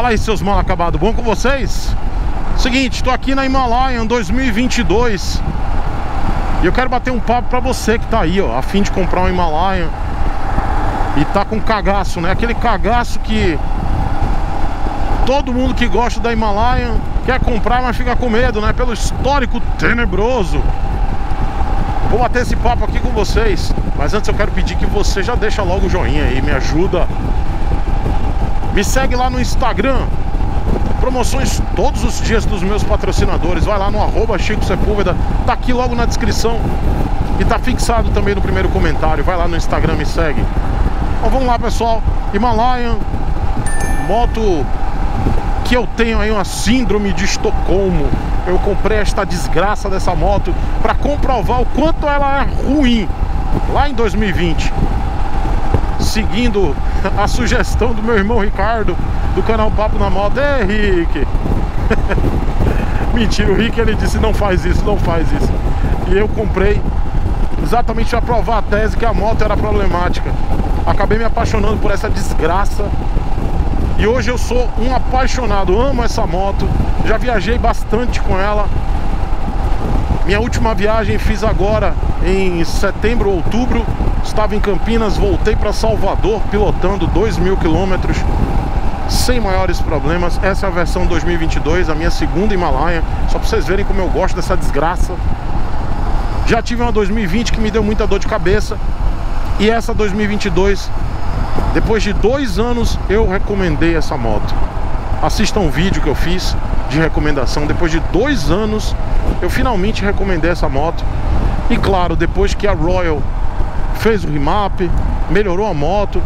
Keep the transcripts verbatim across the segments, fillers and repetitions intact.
Fala aí, seus mal acabados, bom com vocês? Seguinte, tô aqui na Himalayan dois mil e vinte e dois e eu quero bater um papo pra você que tá aí, ó, a fim de comprar um Himalayan e tá com cagaço, né? Aquele cagaço que todo mundo que gosta da Himalayan quer comprar, mas fica com medo, né? Pelo histórico tenebroso. Vou bater esse papo aqui com vocês, mas antes eu quero pedir que você já deixa logo o joinha aí, me ajuda. Me segue lá no Instagram. Promoções todos os dias dos meus patrocinadores. Vai lá no arroba Chico Sepúlveda. Tá aqui logo na descrição e tá fixado também no primeiro comentário. Vai lá no Instagram, me segue. Então vamos lá, pessoal. Himalayan, moto que eu tenho aí uma síndrome de Estocolmo. Eu comprei esta desgraça dessa moto para comprovar o quanto ela é ruim lá em dois mil e vinte, seguindo a sugestão do meu irmão Ricardo do canal Papo na Moto. Ei, Rick! Mentira, o Rick ele disse não faz isso, não faz isso. E eu comprei exatamente para provar a tese que a moto era problemática. Acabei me apaixonando por essa desgraça e hoje eu sou um apaixonado, amo essa moto. Já viajei bastante com ela. Minha última viagem fiz agora em setembro, outubro. Estava em Campinas, voltei para Salvador pilotando dois mil quilômetros sem maiores problemas. Essa é a versão dois mil e vinte e dois, a minha segunda Himalayan. Só para vocês verem como eu gosto dessa desgraça. Já tive uma dois mil e vinte que me deu muita dor de cabeça. E essa dois mil e vinte e dois, depois de dois anos, eu recomendei essa moto. Assista um vídeo que eu fiz de recomendação. Depois de dois anos, eu finalmente recomendei essa moto. E claro, depois que a Royal fez o remap, melhorou a moto.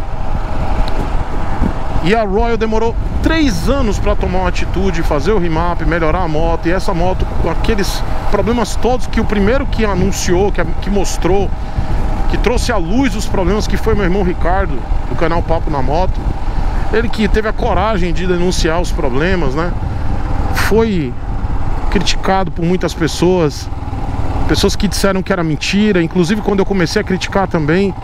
E a Royal demorou três anos para tomar uma atitude, fazer o remap, melhorar a moto. E essa moto, com aqueles problemas todos que o primeiro que anunciou, que, que mostrou, que trouxe à luz os problemas, que foi meu irmão Ricardo, do canal Papo na Moto. Ele que teve a coragem de denunciar os problemas, né? Foi criticado por muitas pessoas. Pessoas que disseram que era mentira. Inclusive quando eu comecei a criticar também,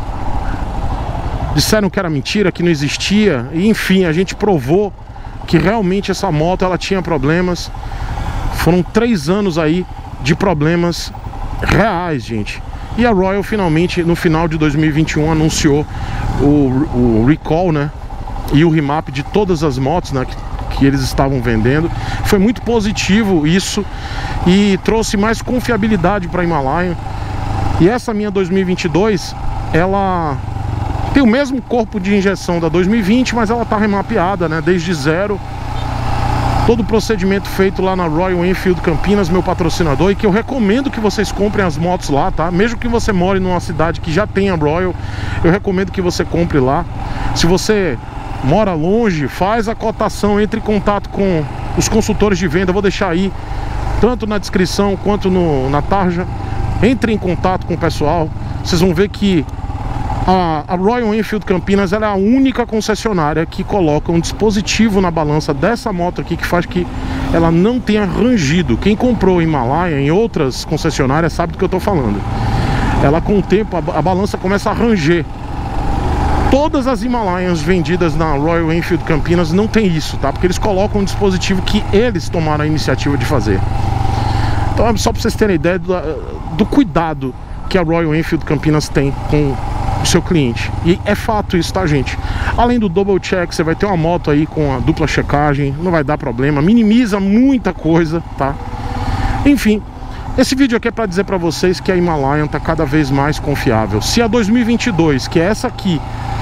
disseram que era mentira, que não existia. E enfim, a gente provou que realmente essa moto ela tinha problemas. Foram três anos aí de problemas reais, gente. E a Royal finalmente, no final de dois mil e vinte e um, anunciou o, o recall, né? E o remap de todas as motos, né, que, que eles estavam vendendo. Foi muito positivo isso e trouxe mais confiabilidade para a Himalayan. E essa minha dois mil e vinte e dois, ela tem o mesmo corpo de injeção da dois mil e vinte, mas ela tá remapeada, né, desde zero. Todo o procedimento feito lá na Royal Enfield Campinas, meu patrocinador, e que eu recomendo que vocês comprem as motos lá, tá? Mesmo que você more numa cidade que já tenha Royal, eu recomendo que você compre lá. Se você mora longe, faz a cotação, entre em contato com os consultores de venda. Eu vou deixar aí, tanto na descrição quanto no, na tarja. Entre em contato com o pessoal. Vocês vão ver que a, a Royal Enfield Campinas ela é a única concessionária que coloca um dispositivo na balança dessa moto aqui que faz que ela não tenha rangido. Quem comprou Himalaia em outras concessionárias sabe do que eu tô falando. Ela, com o tempo, a, a balança começa a ranger. Todas as Himalayas vendidas na Royal Enfield Campinas não tem isso, tá? Porque eles colocam um dispositivo que eles tomaram a iniciativa de fazer. Então, só para vocês terem ideia do, do cuidado que a Royal Enfield Campinas tem com o seu cliente. E é fato isso, tá, gente? Além do double check, você vai ter uma moto aí com a dupla checagem, não vai dar problema, minimiza muita coisa, tá? Enfim, esse vídeo aqui é para dizer para vocês que a Himalayan tá cada vez mais confiável. Se a dois mil e vinte e dois, que é essa aqui,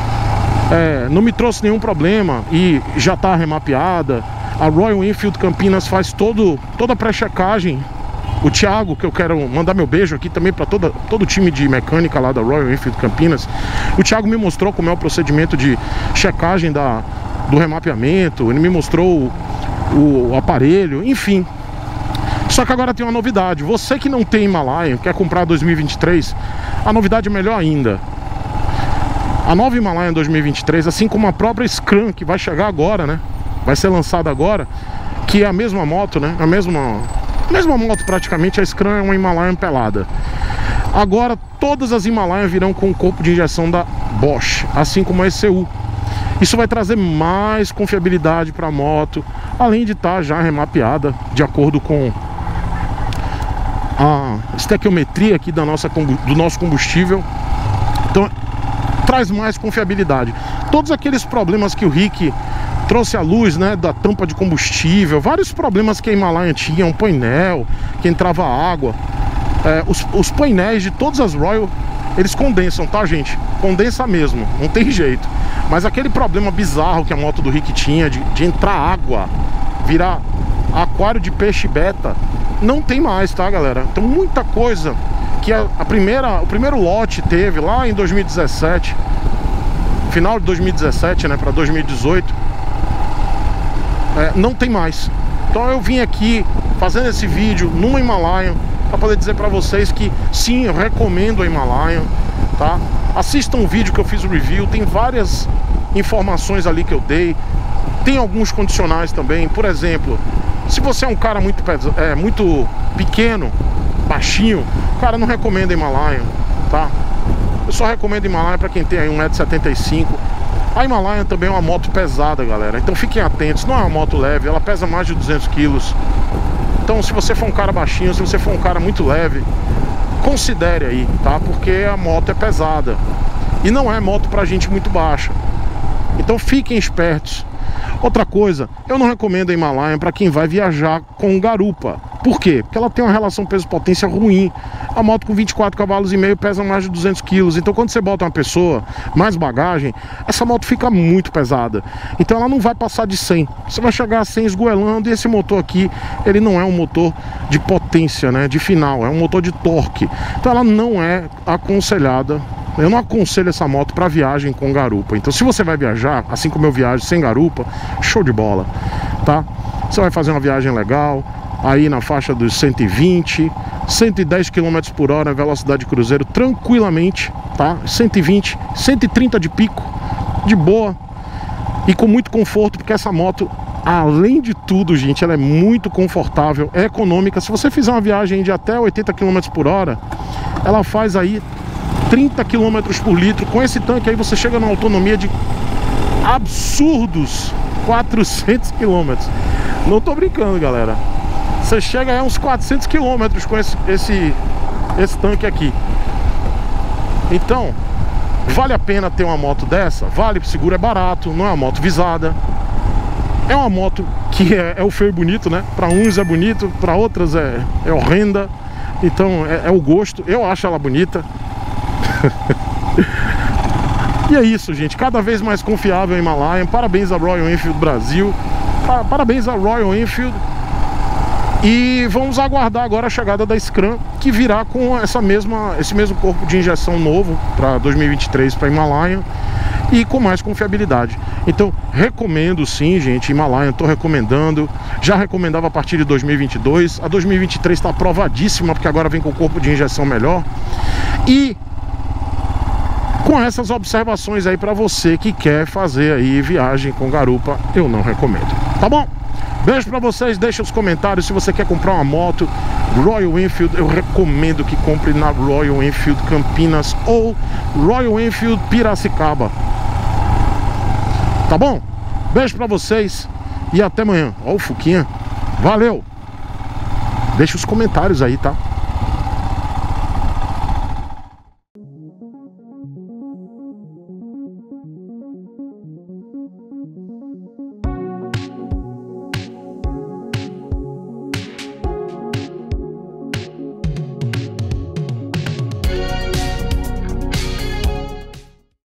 é, não me trouxe nenhum problema e já tá remapeada, a Royal Enfield Campinas faz todo, toda a pré-checagem. O Thiago, que eu quero mandar meu beijo aqui também para todo o time de mecânica lá da Royal Enfield Campinas. O Thiago me mostrou como é o procedimento de checagem da, do remapeamento. Ele me mostrou o, o aparelho, enfim. Só que agora tem uma novidade. Você que não tem Himalayan, quer comprar dois mil e vinte e três, a novidade é melhor ainda. A nova Himalayan dois mil e vinte e três, assim como a própria Scram, que vai chegar agora, né? Vai ser lançada agora, que é a mesma moto, né? A mesma... mesma moto praticamente, a Scram é uma Himalayan pelada. Agora todas as Himalayan virão com o corpo de injeção da Bosch, assim como a E C U. Isso vai trazer mais confiabilidade para a moto, além de estar já remapeada de acordo com a estequiometria aqui da nossa, do nosso combustível. Então traz mais confiabilidade. Todos aqueles problemas que o Rick trouxe à luz, né, da tampa de combustível, vários problemas que a Himalayan tinha, um painel que entrava água, é, os, os painéis de todas as Royal, eles condensam, tá, gente? Condensa mesmo, não tem jeito. Mas aquele problema bizarro que a moto do Rick tinha de, de entrar água, virar aquário de peixe beta, não tem mais, tá, galera? Então muita coisa que a, a primeira, o primeiro lote teve lá em dois mil e dezessete, final de dois mil e dezessete, né, para dois mil e dezoito, é, não tem mais. Então eu vim aqui fazendo esse vídeo numa Himalayan para poder dizer para vocês que sim, eu recomendo a Himalayan, tá? Assistam um vídeo que eu fiz o review, tem várias informações ali que eu dei, tem alguns condicionais também. Por exemplo, se você é um cara muito, é, muito pequeno, baixinho, cara, não recomendo a Himalayan, tá? Eu só recomendo a Himalayan para quem tem aí um metro e setenta e cinco. A Himalayan também é uma moto pesada, galera, então fiquem atentos, não é uma moto leve, ela pesa mais de duzentos quilos. Então se você for um cara baixinho, se você for um cara muito leve, considere aí, tá? Porque a moto é pesada e não é moto pra gente muito baixa. Então fiquem espertos. Outra coisa, eu não recomendo a Himalayan para quem vai viajar com garupa. Por quê? Porque ela tem uma relação peso-potência ruim. A moto com vinte e quatro cavalos e meio pesa mais de duzentos quilos. Então quando você bota uma pessoa, mais bagagem, essa moto fica muito pesada. Então ela não vai passar de cem. Você vai chegar a cem esgoelando. E esse motor aqui, ele não é um motor de potência, né, de final. É um motor de torque. Então ela não é aconselhada. Eu não aconselho essa moto para viagem com garupa. Então se você vai viajar, assim como eu viajo sem garupa, show de bola, tá? Você vai fazer uma viagem legal, aí na faixa dos cento e vinte, cento e dez quilômetros por hora, velocidade de cruzeiro, tranquilamente, tá? cento e vinte, cento e trinta de pico, de boa e com muito conforto, porque essa moto, além de tudo, gente, ela é muito confortável, é econômica. Se você fizer uma viagem de até oitenta quilômetros por hora, ela faz aí trinta quilômetros por litro. Com esse tanque aí você chega numa autonomia de absurdos quatrocentos quilômetros. Não tô brincando, galera. Você chega a uns quatrocentos quilômetros com esse, esse, esse tanque aqui. Então, vale a pena ter uma moto dessa? Vale, o seguro é barato, não é uma moto visada. É uma moto que é, é o feio bonito, né? Para uns é bonito, para outras é, é horrenda. Então é, é o gosto. Eu acho ela bonita. E é isso, gente, cada vez mais confiável a Himalayan. Parabéns a Royal Enfield Brasil, parabéns a Royal Enfield. E vamos aguardar agora a chegada da Scram, que virá com essa mesma, esse mesmo corpo de injeção novo para dois mil e vinte e três para Himalayan e com mais confiabilidade. Então recomendo sim, gente, Himalayan, estou recomendando. Já recomendava a partir de dois mil e vinte e dois. A dois mil e vinte e três está aprovadíssima, porque agora vem com o corpo de injeção melhor. E com essas observações aí para você que quer fazer aí viagem com garupa, eu não recomendo, tá bom? Beijo pra vocês, deixa os comentários. Se você quer comprar uma moto Royal Enfield, eu recomendo que compre na Royal Enfield Campinas ou Royal Enfield Piracicaba, tá bom? Beijo pra vocês e até amanhã. Ó o Fuquinha, valeu! Deixa os comentários aí, tá?